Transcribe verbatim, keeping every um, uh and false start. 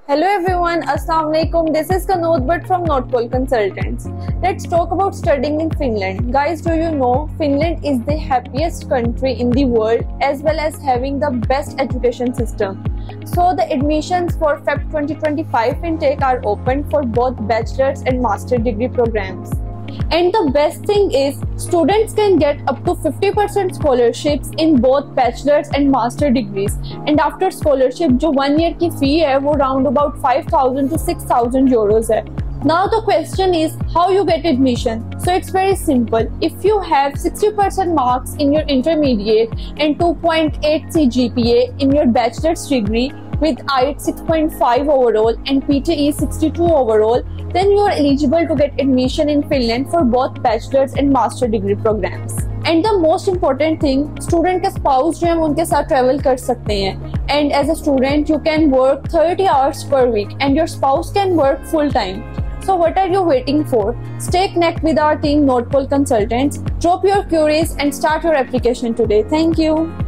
Hello everyone, Assalamu alaikum. This is Kanood Bhatt from Nordpol Consultants. Let's talk about studying in Finland. Guys, do you know Finland is the happiest country in the world as well as having the best education system. So the admissions for Feb twenty twenty-five intake are open for both bachelor's and master degree programs. And the best thing is students can get up to fifty percent scholarships in both bachelor's and master degrees. And after scholarship जो one year की fee है वो round about five thousand to six thousand euros है. Now the question is how you get admission. So it's very simple. If you have sixty percent marks in your intermediate and two point eight C G P A in your bachelor's degree with I E L T S six point five overall and P T E sixty-two overall, then you are eligible to get admission in Finland for both bachelor's and master degree programs. And the most important thing, student के spouse जो हैं उनके साथ travel कर सकते हैं. And as a student, you can work thirty hours per week and your spouse can work full time. So what are you waiting for? Stay connected with our team Nordpol Consultants. Drop your queries and start your application today. Thank you.